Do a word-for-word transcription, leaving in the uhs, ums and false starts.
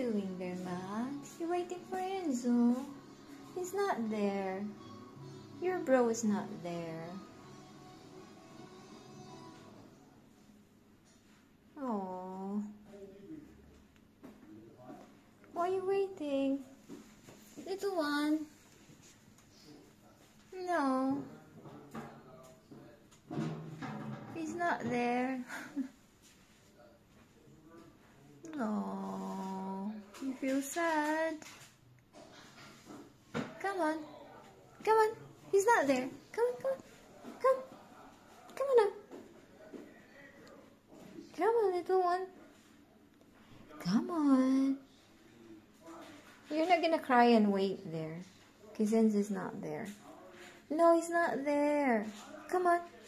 doing there, Max? You're waiting for Enzo. He's not there. Your bro is not there. Oh. Why are you waiting? Little one. No. He's not there. Oh, you feel sad? Come on. Come on. He's not there. Come on, come on. Come. Come on now. Come on, little one. Come on. You're not gonna cry and wait there. Because Enzo's not there. No, he's not there. Come on.